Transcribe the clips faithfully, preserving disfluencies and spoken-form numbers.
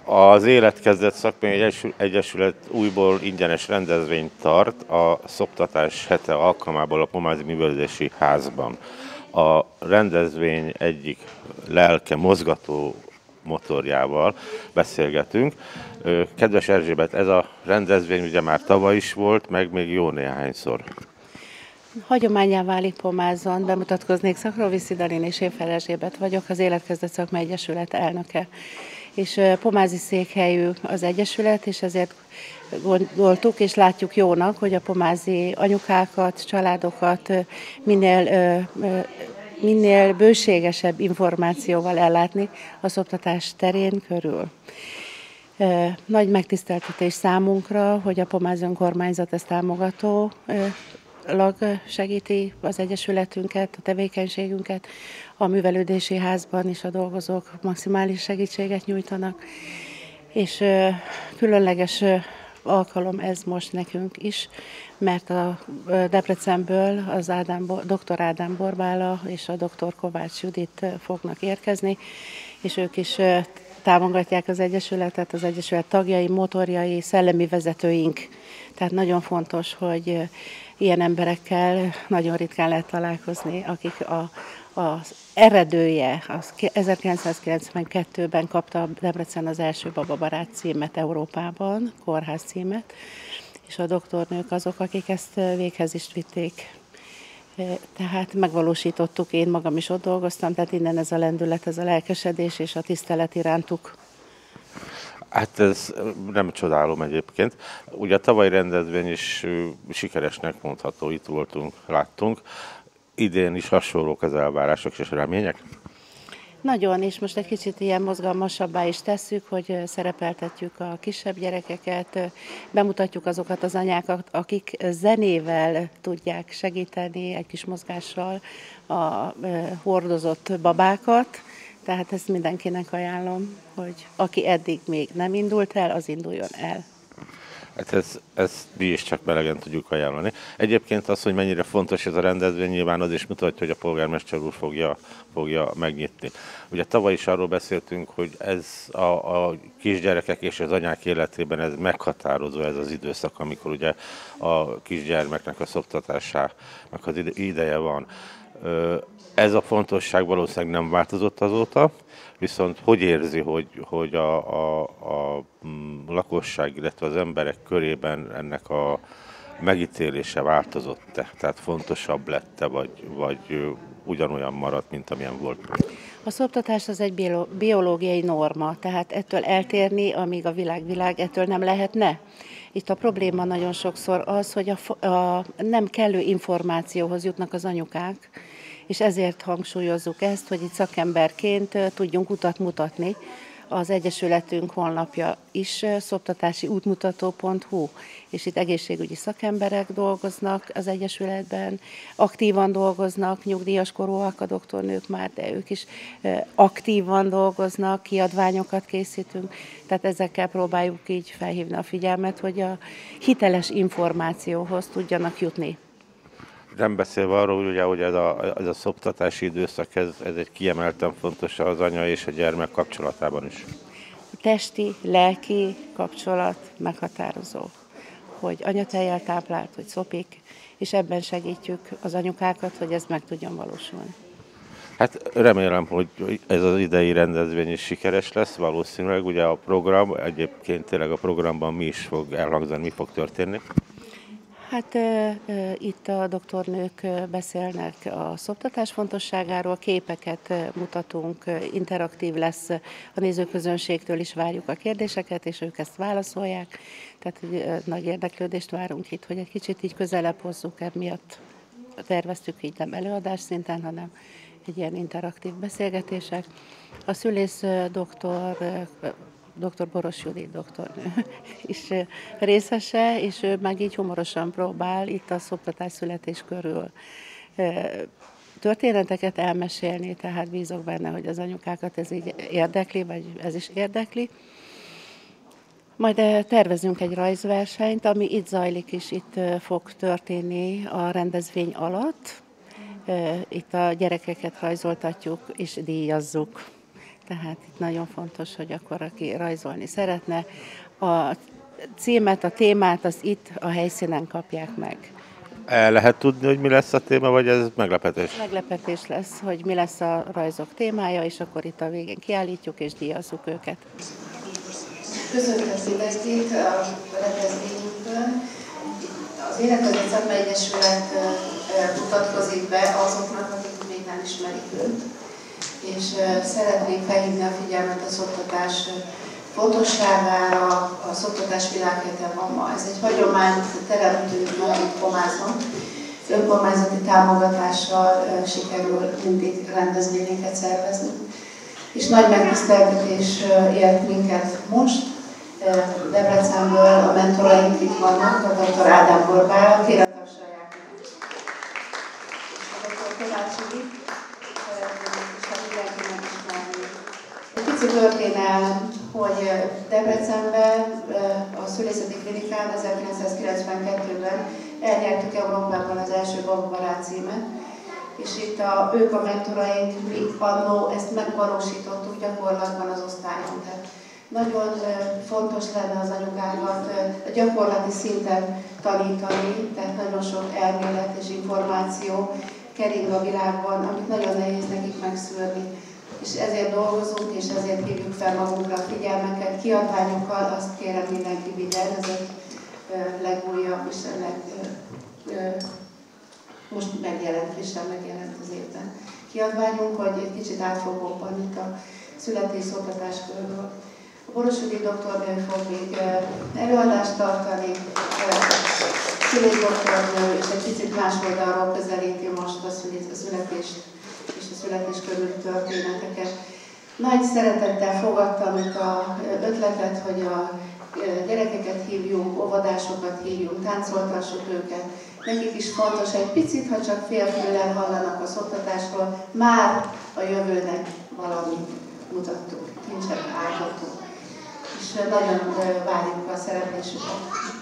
Az Életkezdet Szakmai Egyesület újból ingyenes rendezvényt tart a Szoptatás hete alkalmából a Pomázi Művelődési Házban. A rendezvény egyik lelke mozgató motorjával beszélgetünk. Kedves Erzsébet, ez a rendezvény ugye már tavaly is volt, meg még jó néhányszor. Hagyományá válik Pomázon, bemutatkoznék, Szakroviszi Dalin és Éfer Erzsébet vagyok, az Életkezdet Szakmai Egyesület elnöke. És pomázi székhelyű az egyesület, és ezért gondoltuk és látjuk jónak, hogy a pomázi anyukákat, családokat minél, minél bőségesebb információval ellátni a szoptatás terén körül. Nagy megtiszteltetés számunkra, hogy a Pomázi Önkormányzat ezt támogató lag segíti az egyesületünket, a tevékenységünket, a művelődési házban is a dolgozók maximális segítséget nyújtanak, és különleges alkalom ez most nekünk is, mert a Debrecenből az Ádám, doktor Ádám Borbála és a doktor Kovács Judit fognak érkezni, és ők is támogatják az egyesületet, az egyesület tagjai, motorjai, szellemi vezetőink. Tehát nagyon fontos, hogy ilyen emberekkel nagyon ritkán lehet találkozni, akik a, az eredője, az ezerkilencszázkilencvenkettőben kapta Debrecen az első bababarát címet Európában, kórház címet, és a doktornők azok, akik ezt véghez is vitték. Tehát megvalósítottuk, én magam is ott dolgoztam, tehát innen ez a lendület, ez a lelkesedés és a tisztelet irántuk. Hát ez nem csodálom egyébként. Ugye a tavalyi rendezvény is sikeresnek mondható, itt voltunk, láttunk. Idén is hasonlók az elvárások és remények? Nagyon, és most egy kicsit ilyen mozgalmasabbá is tesszük, hogy szerepeltetjük a kisebb gyerekeket, bemutatjuk azokat az anyákat, akik zenével tudják segíteni, egy kis mozgással a hordozott babákat. Tehát ezt mindenkinek ajánlom, hogy aki eddig még nem indult el, az induljon el. Hát ezt, ezt mi is csak melegen tudjuk ajánlani. Egyébként az, hogy mennyire fontos ez a rendezvény, nyilván az is mutatja, hogy a polgármester úr fogja, fogja megnyitni. Ugye tavaly is arról beszéltünk, hogy ez a, a kisgyerekek és az anyák életében ez meghatározó, ez az időszak, amikor ugye a kisgyermeknek a szoptatásának az ideje van. Ez a fontosság valószínűleg nem változott azóta, viszont hogy érzi, hogy, hogy a, a, a lakosság, illetve az emberek körében ennek a megítélése változott-e? Tehát fontosabb lett-e, vagy, vagy ugyanolyan maradt, mint amilyen volt? A szoptatás az egy biológiai norma, tehát ettől eltérni, amíg a világ világ, ettől nem lehetne. Itt a probléma nagyon sokszor az, hogy a, a nem kellő információhoz jutnak az anyukák, és ezért hangsúlyozzuk ezt, hogy itt szakemberként tudjunk utat mutatni. Az Egyesületünk honlapja is szoptatási útmutató pont hu, és itt egészségügyi szakemberek dolgoznak az Egyesületben, aktívan dolgoznak, nyugdíjas korúak a doktornők már, de ők is aktívan dolgoznak, kiadványokat készítünk, tehát ezekkel próbáljuk így felhívni a figyelmet, hogy a hiteles információhoz tudjanak jutni. Nem beszélve arról, hogy ugye, hogy ez a, ez a szoptatási időszak, ez, ez egy kiemelten fontos az anya és a gyermek kapcsolatában is. A testi, lelki kapcsolat meghatározó, hogy anyatejjel táplált, hogy szopik, és ebben segítjük az anyukákat, hogy ez meg tudjon valósulni. Hát remélem, hogy ez az idei rendezvény is sikeres lesz, valószínűleg. Ugye a program, egyébként tényleg a programban mi is fog elhangzani, mi fog történni? Hát e, e, itt a doktornők beszélnek a szoptatás fontosságáról, képeket mutatunk, interaktív lesz, a nézőközönségtől is várjuk a kérdéseket, és ők ezt válaszolják. Tehát e, nagy érdeklődést várunk itt, hogy egy kicsit így közelebb hozzuk, emiatt terveztük így nem előadás szinten, hanem egy ilyen interaktív beszélgetések. A szülész doktor, doktor Boros Judit doktornő is részese, és ő meg így humorosan próbál itt a szoptatás születés körül történeteket elmesélni, tehát bízok benne, hogy az anyukákat ez így érdekli, vagy ez is érdekli. Majd tervezünk egy rajzversenyt, ami itt zajlik, és itt fog történni a rendezvény alatt. Itt a gyerekeket rajzoltatjuk és díjazzuk. Tehát itt nagyon fontos, hogy akkor aki rajzolni szeretne, a címet, a témát, az itt a helyszínen kapják meg. El lehet tudni, hogy mi lesz a téma, vagy ez meglepetés? Meglepetés lesz, hogy mi lesz a rajzok témája, és akkor itt a végén kiállítjuk és díjazzuk őket. Köszöntöm mindenkit a rendezvényünkön. Az Életvezet Szakmai Egyesület mutatkozik be azoknak, akik még nem ismerik őt, és szeretnék felhívni a figyelmet a szoktatás fontosságára. A szoktatás világhete van ma. Ez egy hagyományt teremtünk ma itt Pomázon. Önkormányzati támogatással sikerül mindig rendezvényeket szervezni. És nagy megtiszteltetés ért minket most. Debrecenből a mentoraink itt vannak, a doktor Ádám Borbála, kérem tapsolják meg. És a doktor Kovács Judit, és a mindenki megismerni. Egy pici történelem, hogy Debrecenben a szülészeti klinikán ezerkilencszázkilencvenkettőben elnyertük Európában az első bababarát címet, és itt a, ők a mentoraink, mi annó ezt megvalósítottuk gyakorlatban az osztályon. Tehát nagyon fontos lenne az anyukákat a gyakorlati szinten tanítani, tehát nagyon sok elmélet és információ kering a világban, amit nagyon nehéz nekik megszűrni. És ezért dolgozunk, és ezért hívjuk fel magunkra a figyelmeket. Kiadványokkal azt kérem mindenki vigyen, ez egy legújabb és a leg, most megjelent, frissen megjelent az évben kiadványunk, hogy egy kicsit átfogóban itt a születésszoktatás körül. A Borosudi doktornő fog még előadást tartani, szülői doktornő, és egy picit más oldalról közelíti most a születést és a születés körüli történeteket. Nagy szeretettel fogadtam itt az ötletet, hogy a gyerekeket hívjunk, óvodásokat hívjunk, táncoltassuk őket. Nekik is fontos, egy picit, ha csak félfüllel hallanak a szoktatásról, már a jövőnek valamit mutattuk, kincset állhatunk. És nagyon várjuk a szereplésüket.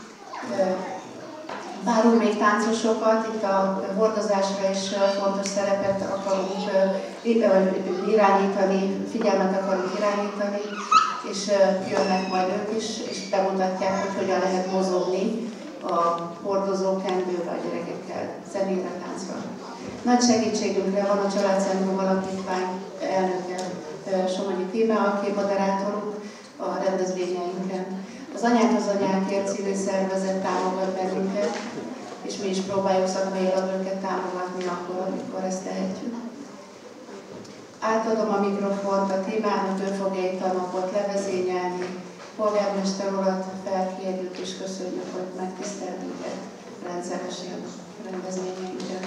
Várunk még táncosokat, itt a hordozásra is fontos szerepet akarunk irányítani, figyelmet akarunk irányítani, és jönnek majd ők is, és bemutatják, hogy hogyan lehet mozogni a hordozókendőbe a gyerekekkel, zenére, táncra. Nagy segítségünkre van a Családcentrum Alapítvány elnöke, Somonyi Tíme, aki moderátorunk a rendezvényeinken. Az Anyák az Anyákért civil szervezet támogat bennünket, és mi is próbáljuk szakmailag őket támogatni akkor, amikor ezt tehetjük. Átadom a mikrofont a témának, ő fogja itt a napot levezényelni. Polgármester urat felkérjük és köszönjük, hogy megtisztelt minket rendszeresen rendezvényeinken.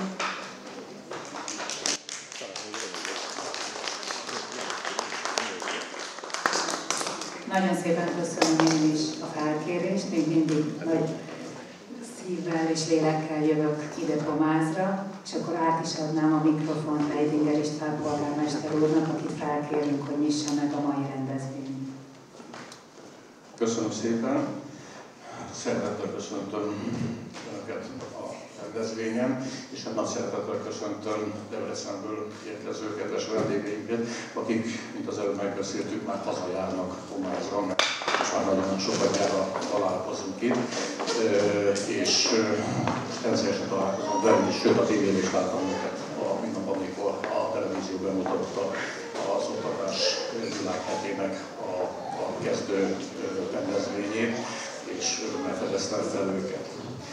Nagyon szépen köszönöm én is a felkérést, még mindig nagy szívvel és lélekkel jövök ide Pomázra, és akkor át is adnám a mikrofont Eidinger István polgármester úrnak, akit felkérünk, hogy nyissa meg a mai rendezvényt. Köszönöm szépen. Szeretettel köszöntöm Önöket a rendezvényen, és hát nagy szeretettel köszöntöm Debrecenből érkező kedves vendégeinket, akik, mint az előbb megbeszéltük, már hazajárnak Pomázra, mert már nagyon sokajára találkozunk itt, és természetesen találkozunk velünk is, sőt a tévén is láttam őket a minap, amikor a televízió bemutatta az oktatás világhetének a, a kezdő rendezvényét, és örömmel fedeztem fel őket.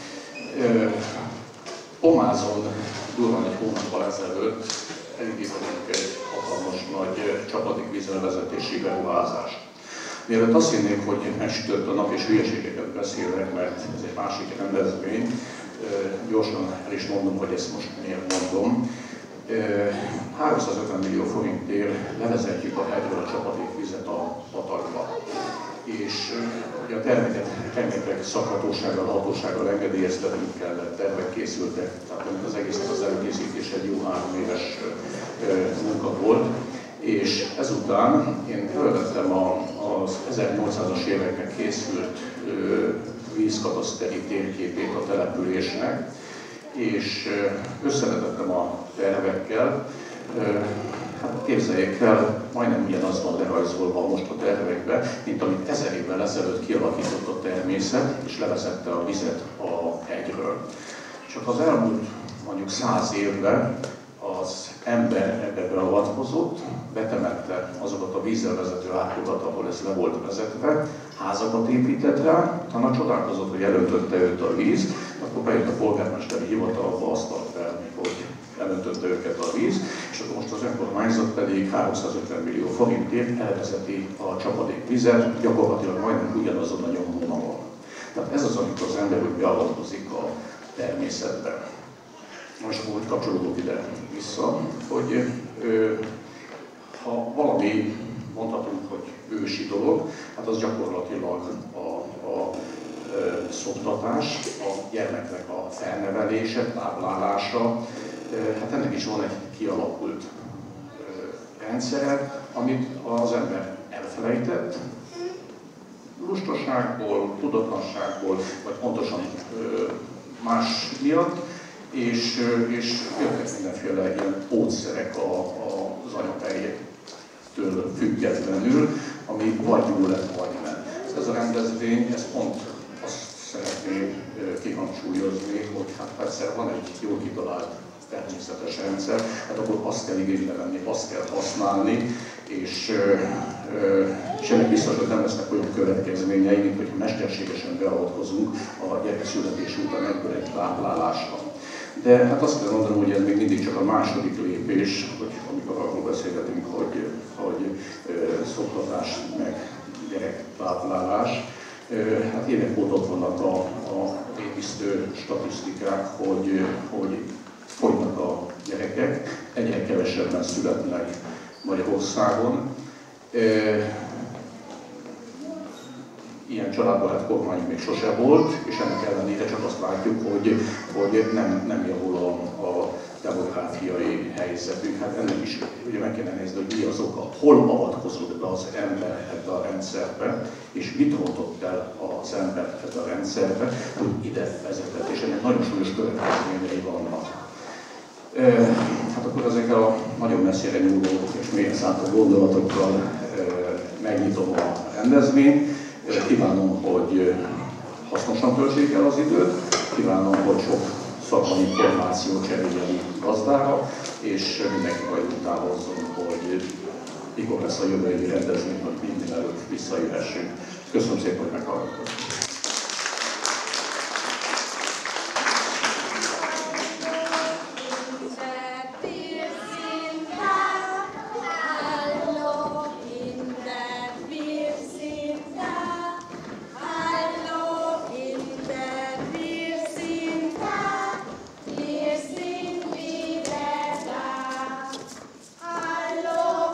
Pomázon durván egy hónappal ezelőtt elindítottunk egy hatalmas nagy csapadik vízvezetési beruházást. Mielőtt azt hinnék, hogy megsütött a nap és hülyeségeket beszélek, mert ez egy másik rendezvény, gyorsan el is mondom, hogy ezt most miért mondom. háromszázötven millió forintért levezetjük a hegyről a csapadékvizet a patakba. És ugye a terveket rengeteg szakhatósággal, hatósággal engedélyeztetnünk kellett, tervek készültek, tehát az egésznek az előkészítés egy jó három éves munka volt. És ezután én fölvettem az ezernyolcszázas években készült vízkataszteri térképét a településnek, és összevetettem a tervekkel. hát képzeljék el, majdnem ugyanaz van lerajzolva most a tervekben, mint amit ezer évvel ezelőtt kialakított a természet, és levezette a vizet a hegyről. Csak az elmúlt mondjuk száz évben az ember ebbe beavatkozott, betemette azokat a vízzel vezető árkokat, ahol ez le volt vezetve, házakat épített rá, utána csodálkozott, hogy elöntötte őt a víz, akkor bejött a polgármesteri hivatalba, azt fel, hogy elöntötte őket a víz, és akkor most az önkormányzat pedig háromszázötven millió forintért elvezeti a csapadékvizet, gyakorlatilag majdnem ugyanazon a nyomvonalon. Tehát ez az, amikor az ember úgy beavatkozik a természetbe. Most akkor úgy kapcsolódok ide vissza, hogy ö, ha valami mondhatunk, hogy ősi dolog, hát az gyakorlatilag a, a ö, szoktatás, a gyermeknek a felnevelése, táplálása. Hát ennek is van egy kialakult ö, rendszere, amit az ember elfelejtett, lustaságból, tudatlanságból, vagy pontosan ö, más miatt, és, és jöttek mindenféle ilyen pótszerek a, a, az anyapejtől függetlenül, ami vagy jó lett, vagy nem. Ez a rendezvény, ez pont azt szeretném kihangsúlyozni, hogy hát persze van egy jól kitalált természetes rendszer, hát akkor azt kell igénybe venni, azt kell használni, és, és ennek biztos, hogy nem lesznek olyan következményei, mint hogyha mesterségesen beavatkozunk a gyerek születés után egyből egy táplálásra. De hát azt kell mondanom, hogy ez még mindig csak a második lépés, hogy amikor arról beszélgetünk, hogy, hogy szoktatás meg gyerektáplálás. Hát évek óta ott vannak a, a rémisztő statisztikák, hogy, hogy fogynak a gyerekek, egyre kevesebben születnek Magyarországon. Ilyen családbarát kormányunk még sose volt, és ennek ellenére csak azt látjuk, hogy, hogy nem, nem javul a, a demográfiai helyzetünk. Hát ennek is ugye meg kéne nézni, hogy mi az oka, hol avatkozott be az ember ebbe a rendszerbe, és mit rontott el az ember ebbe a rendszerbe, hogy ide vezetett, és ennek nagyon súlyos következményei vannak. Hát akkor ezekkel a nagyon messzire nyúló és mélyen szántott gondolatokkal megnyitom a rendezvényt. Kívánom, hogy hasznosan töltsék el az időt, kívánom, hogy sok szakmai információ cseréljen gazdára, és mindenki majd utánozzon, hogy mikor lesz a jövő évi rendezvény, hogy minden előtt visszajöhessünk. Köszönöm szépen, hogy meghallgattak.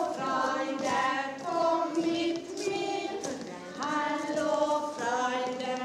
Hallo, Freunde,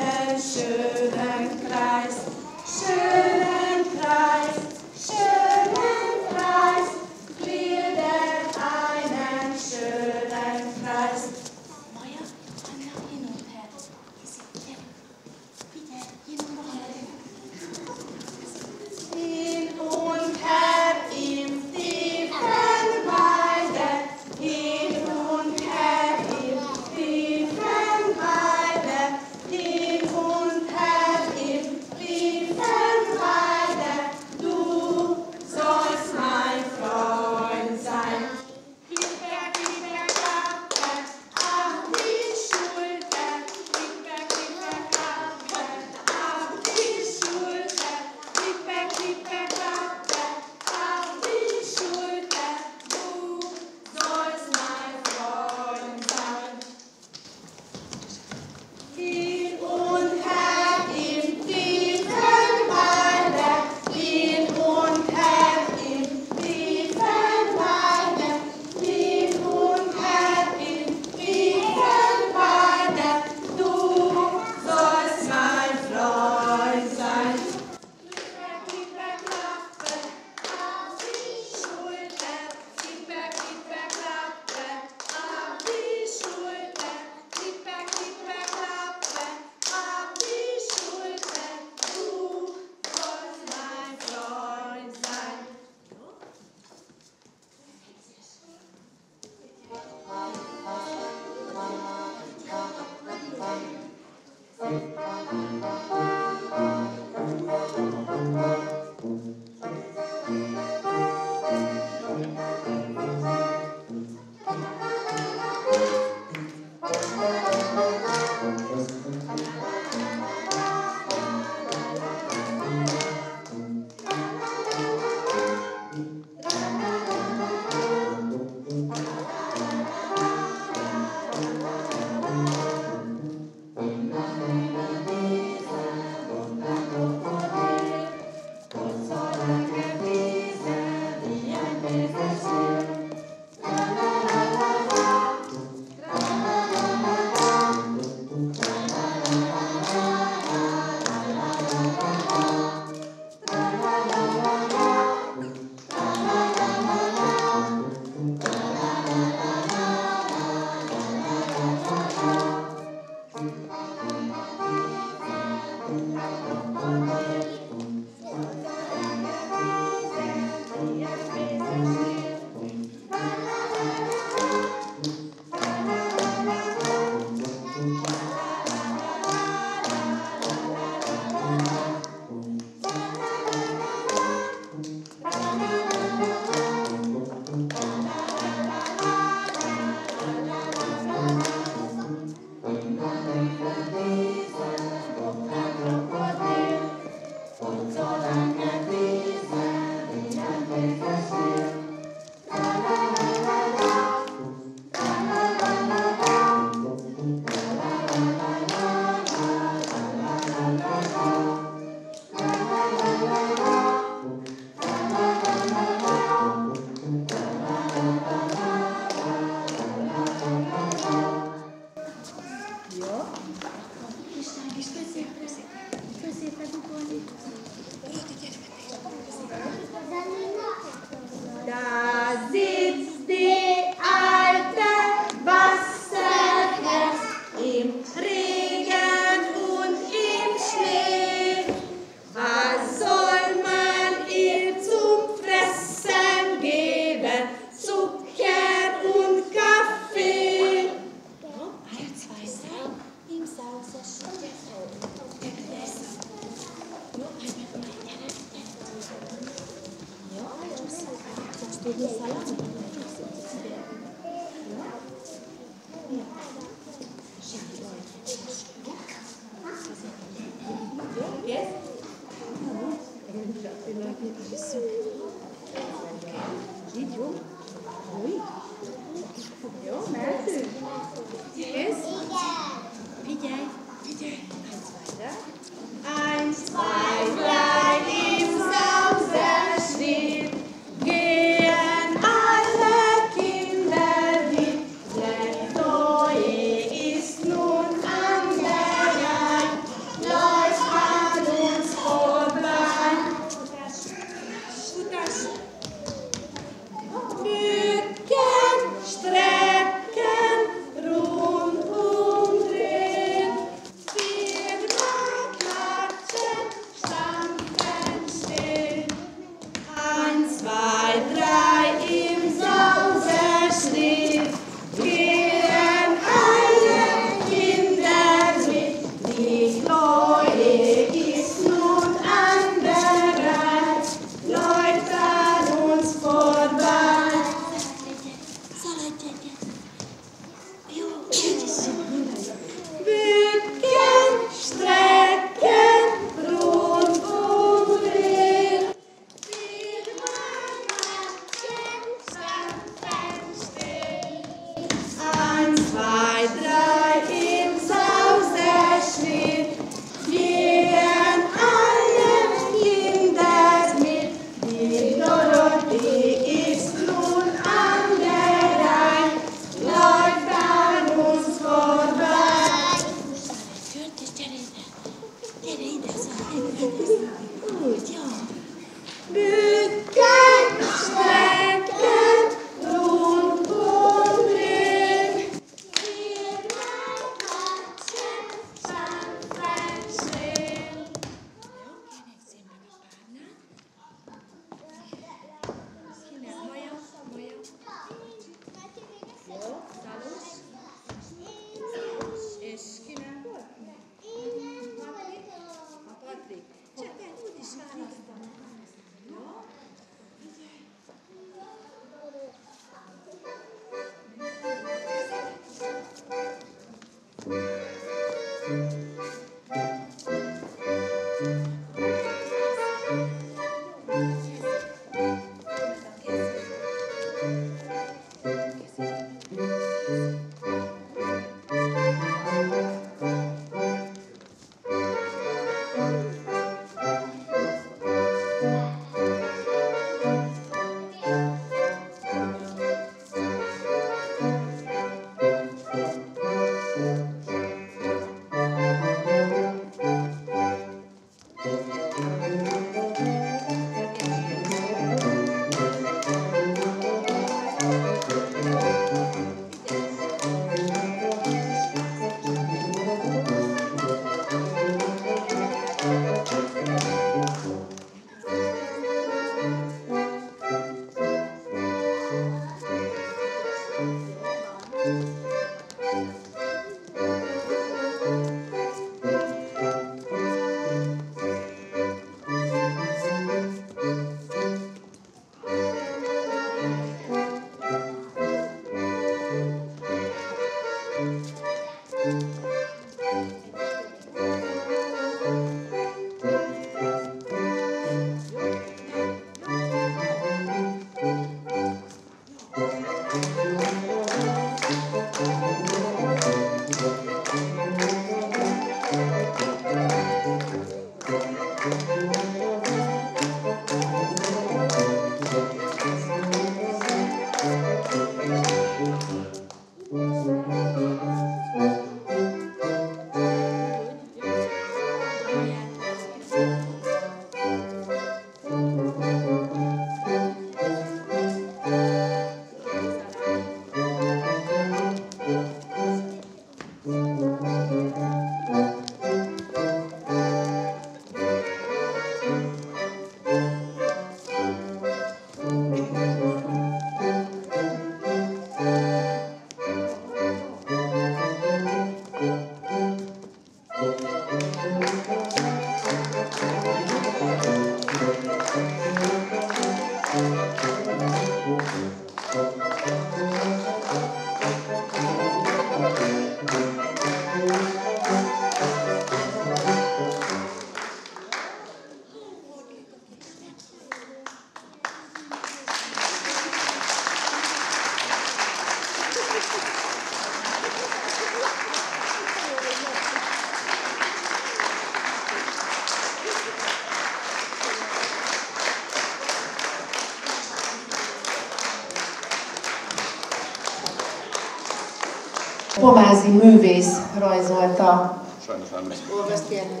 Pomázi művész rajzolta. Sajnos nem. Olvasd kérlek.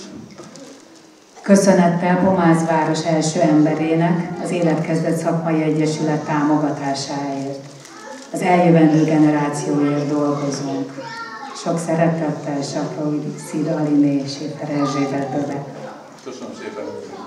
Köszönettel Pomáz város első emberének, az Életkezdet Szakmai Egyesület támogatásáért. Az eljövendő generációért dolgozunk. Sok szeretettel Sakró-Viszi Daliné és Séfer Erzsébet Böbe. Köszönöm szépen.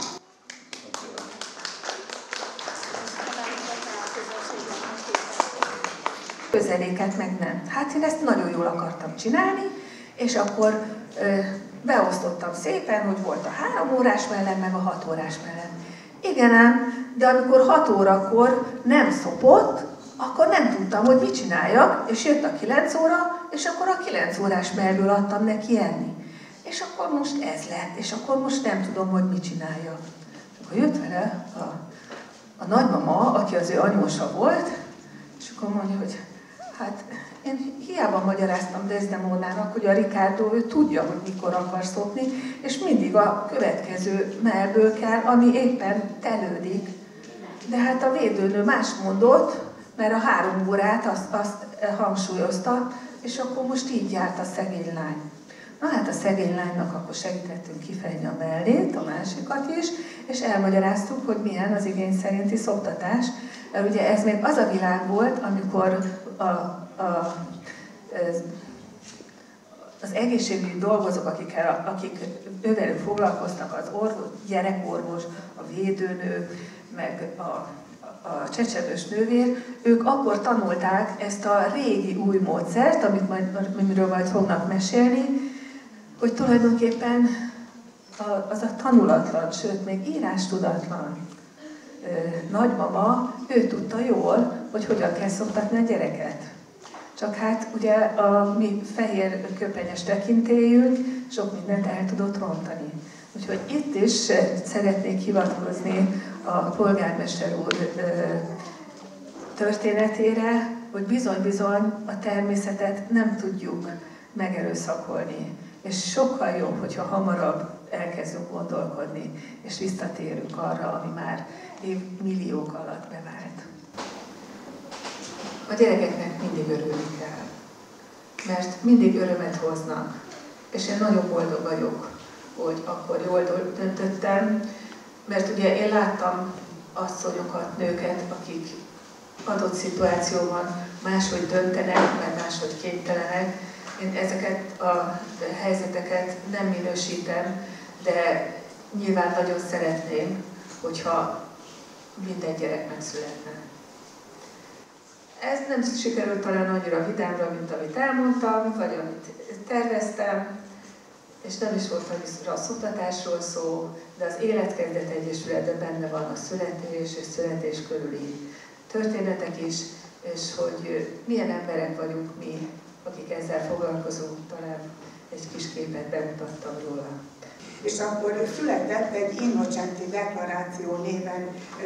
Közeléket meg nem. Hát én ezt nagyon jól akartam csinálni, és akkor ö, beosztottam szépen, hogy volt a három órás mellem, meg a hat órás mellem. Igen ám, de amikor hat órakor nem szopott, akkor nem tudtam, hogy mit csináljak, és jött a kilenc óra, és akkor a kilenc órás mellből adtam neki enni. És akkor most ez lett, és akkor most nem tudom, hogy mit csináljak. És akkor jött vele a, a nagymama, aki az ő anyósa volt, és akkor mondja, hogy hát én hiába magyaráztam Desdemónának, hogy a Ricardo ő tudja, hogy mikor akar szopni, és mindig a következő mellből kell, ami éppen telődik. De hát a védőnő más mondott, mert a három órát azt, azt hangsúlyozta, és akkor most így járt a szegény lány. Na hát a szegény lánynak akkor segítettünk kifejni a mellét, a másikat is, és elmagyaráztuk, hogy milyen az igény szerinti szoptatás. Mert ugye ez még az a világ volt, amikor a, a, az egészségügyi dolgozók, akik, akik ővelük foglalkoztak, az orvos, gyerekorvos, a védőnő, meg a, a csecsemős nővér, ők akkor tanulták ezt a régi új módszert, amit majd, amiről majd fognak mesélni, hogy tulajdonképpen az a tanulatlan, sőt még írástudatlan nagymama, ő tudta jól, hogy hogyan kell szoktatni a gyereket. Csak hát ugye a mi fehér köpenyes tekintélyünk sok mindent el tudott rontani. Úgyhogy itt is szeretnék hivatkozni a polgármester úr történetére, hogy bizony-bizony a természetet nem tudjuk megerőszakolni. És sokkal jobb, hogyha hamarabb elkezdünk gondolkodni, és visszatérünk arra, ami már évmilliók alatt bevált. A gyerekeknek mindig örülni kell, mert mindig örömet hoznak, és én nagyon boldog vagyok, hogy akkor jól döntöttem, mert ugye én láttam asszonyokat, nőket, akik adott szituációban máshogy döntenek, mert máshogy kénytelenek. Én ezeket a helyzeteket nem minősítem, de nyilván nagyon szeretném, hogyha minden gyerek megszületne. Ez nem sikerült talán annyira vidámra, mint amit elmondtam, vagy amit terveztem, és nem is volt annyira a szoktatásról szó, de az Életkezdet Egyesületben benne van a születés és születés körüli történetek is, és hogy milyen emberek vagyunk mi, akik ezzel foglalkozunk, talán egy kis képet bemutattam róla. És akkor született egy Innocenti deklaráció néven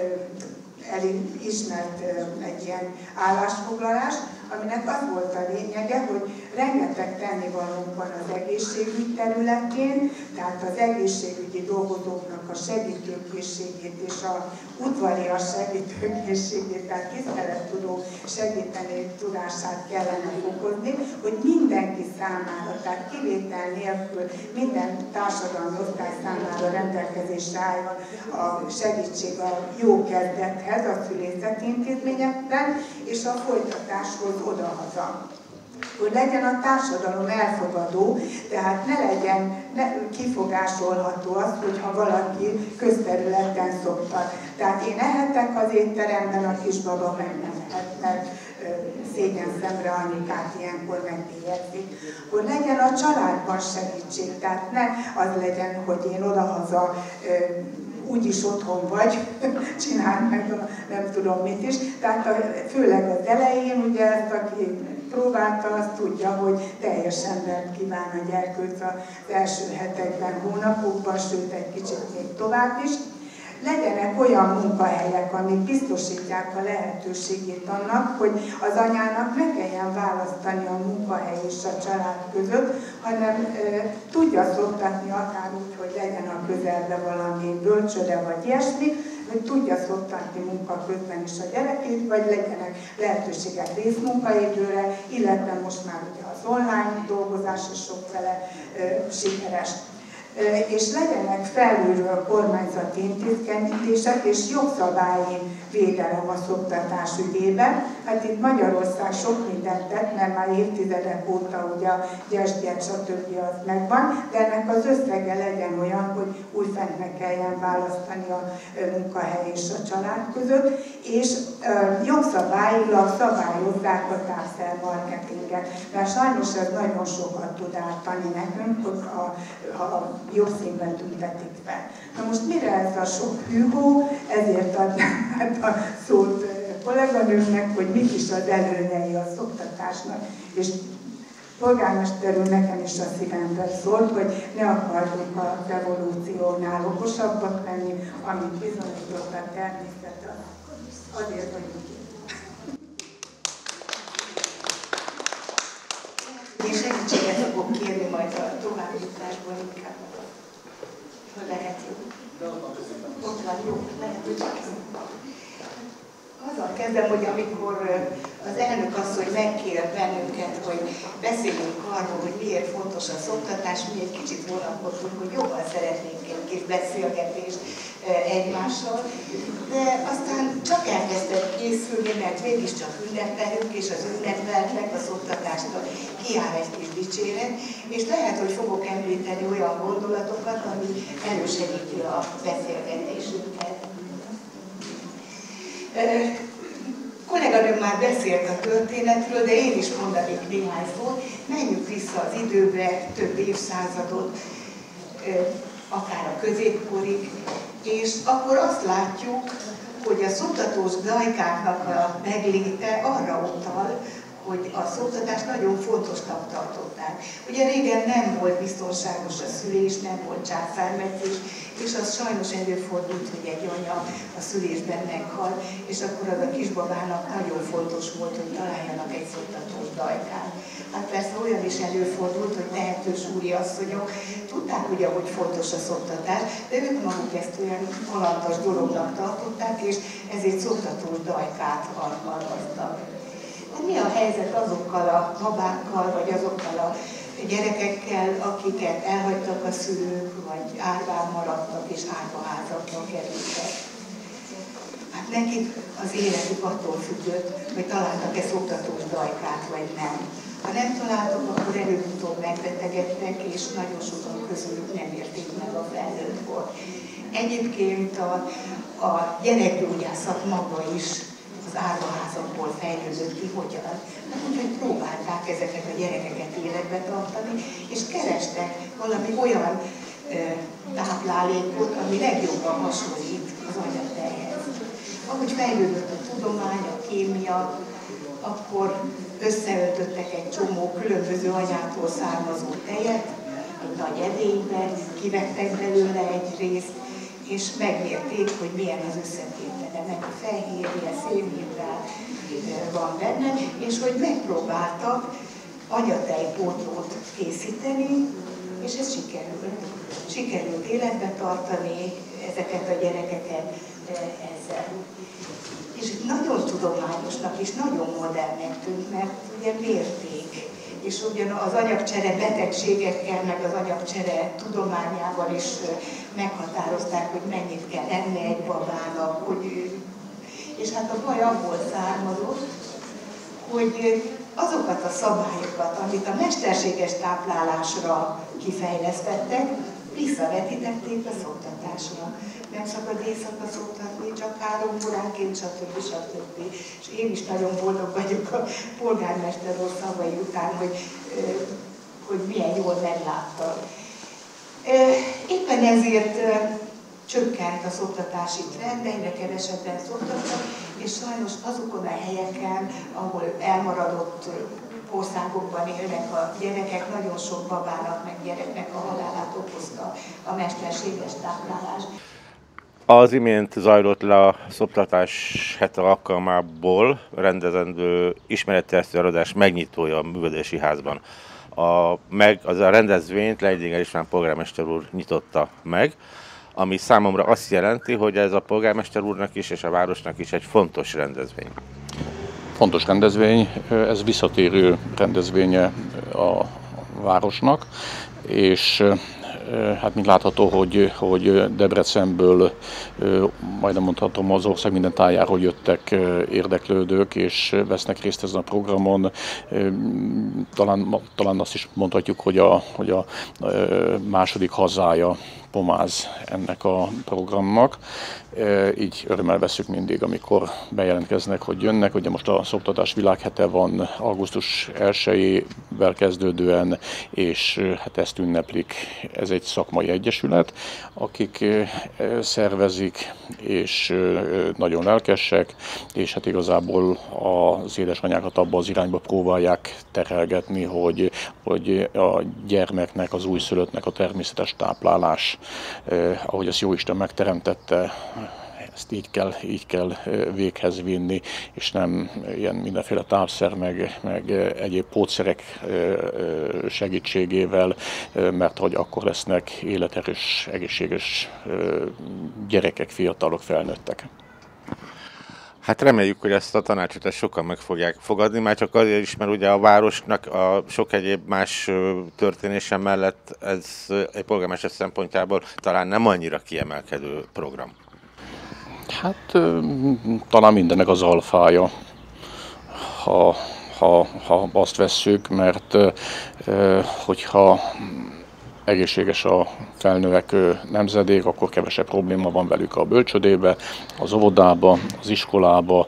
elismert egy ilyen állásfoglalás, aminek az volt a lényege, hogy rengeteg tennivalónk van az egészségügy területén, tehát az egészségügyi dolgozóknak a segítőkészségét és a udvarias segítőkészségét, tehát tisztelettudó segíteni tudását kellene fokozni, hogy mindenki számára, tehát kivétel nélkül minden társadalmi osztály számára rendelkezésre álljon a segítség a jó kezdethez, a szülészeti intézményekben és a folytatáshoz odahaza. Hogy legyen a társadalom elfogadó, tehát ne legyen ne, kifogásolható az, hogyha valaki közterületen szoktat. Tehát én ehetek az étteremben, a kisbaba meg nem ehet, mert szégyen szemre anyukát ilyenkor megbélyegzik. Hogy legyen a családban segítség, tehát ne az legyen, hogy én odahaza úgyis otthon vagy, csináld meg a nem tudom mit is. Tehát a, főleg az elején, ugye ezt aki próbálta, azt tudja, hogy teljes embert kíván a gyerkőc az első hetekben, hónapokban, sőt egy kicsit még tovább is. Legyenek olyan munkahelyek, amik biztosítják a lehetőségét annak, hogy az anyának ne kelljen választani a munkahely és a család között, hanem e, tudja szoktatni akár úgy, hogy legyen a közelbe valami bölcsőde vagy ilyesmi, hogy tudja szoktatni munka közben is a gyerekét, vagy legyenek lehetőségek részmunkaidőre, illetve most már ugye az online dolgozás is sok vele e, sikeres. És legyenek felülről kormányzati intézkedések és jogszabályi védelem a szoktatás ügyében. Hát itt Magyarország sok mindent tett, mert már évtizedek óta ugye a gyesgyet, stb. Az megvan, de ennek az összege legyen olyan, hogy újfent ne kelljen választani a munkahely és a család között, és jogszabályilag szabályozzák a távszermarketinget. Mert sajnos ez nagyon sokat tud ártani nekünk, hogy a, ha jobb színben tüntetik fel. Na most mire ez a sok hűhó, ezért adnám hát a szót kolléganőmnek, hogy mik is az előnyei a szoktatásnak. És polgármester úr nekem is a szívemben szólt, hogy ne akarjunk a revolúciónál okosabbak lenni, amit bizonyított a természet, azért vagyunk itt. Én segítséget fogok kérni majd a továbbjutásból inkább. Ha lehet jó. Ott van jó, lehet, hogy csak azzal kezdem, hogy amikor az elnök asszony megkér bennünket, hogy beszéljünk arról, hogy miért fontos a szoktatás, mi egy kicsit vonakodtunk, hogy jobban szeretnénk egy kis beszélgetést egymással, de aztán csak elkezdett készülni, mert mégiscsak ünnepeljük, és az ünnepeltnek a szoktatásnak kiáll egy kis dicséret, és lehet, hogy fogok említeni olyan gondolatokat, ami elősegíti a beszélgetésünket. Kolléganőm már beszélt a történetről, de én is mondanék néhány szót. Menjünk vissza az időbe, több évszázadot, akár a középkorig, és akkor azt látjuk, hogy a szoktatós dajkáknak a megléte arra utal, hogy a szoptatást nagyon fontosnak tartották. Ugye régen nem volt biztonságos a szülés, nem volt császármetszés, és az sajnos előfordult, hogy egy anya a szülésben meghal, és akkor az a kisbabának nagyon fontos volt, hogy találjanak egy szoptatós dajkát. Hát persze olyan is előfordult, hogy tehetős úriasszonyok tudták ugye, hogy fontos a szoptatás, de ők maguk ezt olyan kalandas dolognak tartották, és ezért szoptatós dajkát alkalmaztak. Mi a helyzet azokkal a babákkal, vagy azokkal a gyerekekkel, akiket elhagytak a szülők, vagy árván maradtak és árvaházakba kerültek? Hát nekik az életük attól függött, hogy találtak-e szoptatós dajkát, vagy nem. Ha nem találtak, akkor előbb-utóbb megbetegedtek, és nagyon sokan közülük nem érték meg a felnőtt kort. Egyébként a, a gyerekgyógyászat maga is az árvaházakból fejlődött ki, hogyan. Hát úgyhogy próbálták ezeket a gyerekeket életbe tartani, és kerestek valami olyan ö, táplálékot, ami legjobban hasonlít az anyatejhez. Ahogy fejlődött a tudomány, a kémia, akkor összeöntöttek egy csomó különböző anyától származó tejet, egy nagy edénybe, kivettek belőle egy részt, és megmérték, hogy milyen az összetétele, meg a fehérje, szénhidrát van benne, és hogy megpróbáltak anyatejpótlót készíteni, és ez sikerült. Sikerült életbe tartani ezeket a gyerekeket ezzel. És nagyon tudományosnak és nagyon modernnek tűnt, mert ugye mérték. És ugyan az anyagcsere betegségekkel, meg az anyagcsere tudományával is meghatározták, hogy mennyit kell enni egy babának, hogy, és hát a baj abból származott, hogy azokat a szabályokat, amit a mesterséges táplálásra kifejlesztettek, visszavetítették a szoptatásra. Nem szabad éjszaka szoptatni, csak három óránként, stb. stb. És én is nagyon boldog vagyok a polgármester úr szavai után, hogy, hogy milyen jól megláttam. Éppen ezért csökkent a szoptatási trend, egyre kevesebben szoptatnak, és sajnos azokon a helyeken, ahol elmaradott országokban élnek a gyerekek, nagyon sok babának, meg gyereknek a halálát okozta a mesterséges táplálás. Az imént zajlott le a szoptatás hete alkalmából rendezendő ismeretterjesztő előadás megnyitója a művelődési házban. A, meg az a rendezvényt Leidinger István polgármester úr nyitotta meg, ami számomra azt jelenti, hogy ez a polgármester úrnak is és a városnak is egy fontos rendezvény. Fontos rendezvény, ez visszatérő rendezvénye a városnak, és hát mint látható, hogy, hogy Debrecenből, majdnem mondhatom, az ország minden tájáról jöttek érdeklődők, és vesznek részt ezen a programon. Talán, talán azt is mondhatjuk, hogy a, hogy a második hazája Pomáz ennek a programnak. Így örömmel veszük mindig, amikor bejelentkeznek, hogy jönnek. Ugye most a szoptatás világhete van augusztus elsejével kezdődően, és hát ezt ünneplik. Ez egy szakmai egyesület, akik szervezik, és nagyon lelkesek, és hát igazából az édesanyákat abba az irányba próbálják terelgetni, hogy, hogy a gyermeknek, az újszülöttnek a természetes táplálás, ahogy azt Jóisten megteremtette, ezt így kell, így kell véghez vinni, és nem ilyen mindenféle tápszer, meg, meg egyéb pótszerek segítségével, mert hogy akkor lesznek életerős, egészséges gyerekek, fiatalok, felnőttek. Hát reméljük, hogy ezt a tanácsot ezt sokan meg fogják fogadni, már csak azért is, mert ugye a városnak a sok egyéb más történése mellett ez egy polgármester szempontjából talán nem annyira kiemelkedő program. Hát talán mindennek az alfája, ha, ha, ha azt vesszük, mert hogyha egészséges a felnövekvő nemzedék, akkor kevesebb probléma van velük a bölcsödébe, az óvodába, az iskolába,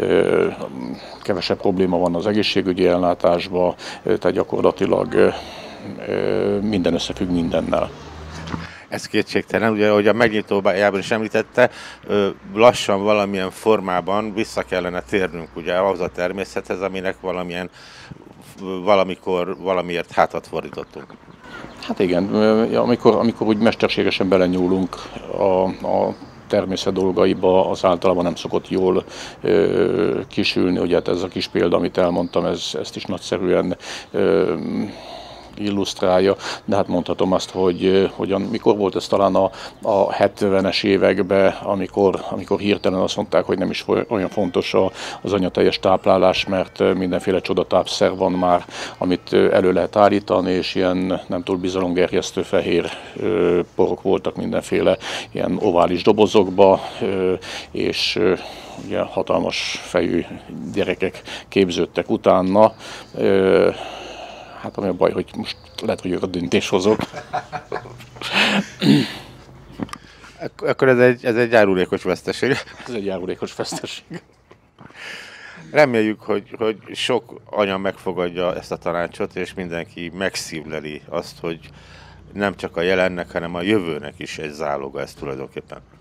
kevesebb probléma van az egészségügyi ellátásba, tehát gyakorlatilag minden összefügg mindennel. Ez kétségtelen, ugye, ahogy a megnyitójában is említette, lassan valamilyen formában vissza kellene térnünk ugye ahhoz a természethez, aminek valamilyen, valamikor valamiért hátat fordítottunk. Hát igen, amikor, amikor úgy mesterségesen belenyúlunk a, a természet dolgaiba, az általában nem szokott jól ö, kisülni. Ugye hát ez a kis példa, amit elmondtam, ez, ezt is nagyszerűen ö, illusztrálja, de hát mondhatom azt, hogy hogyan, mikor volt ez talán a, a hetvenes években, amikor, amikor hirtelen azt mondták, hogy nem is olyan fontos a, az anyateljes táplálás, mert mindenféle csodatápszer van már, amit elő lehet állítani, és ilyen nem túl bizalomgerjesztő fehér ö, porok voltak mindenféle ilyen ovális dobozokba, ö, és ö, ugye hatalmas fejű gyerekek képződtek utána. Ö, Hát ami a baj, hogy most lehet, hogy ők a döntéshozók. Akkor ez egy, ez egy járulékos veszteség. Ez egy járulékos veszteség. Reméljük, hogy, hogy sok anya megfogadja ezt a tanácsot, és mindenki megszívleli azt, hogy nem csak a jelennek, hanem a jövőnek is egy záloga ez tulajdonképpen.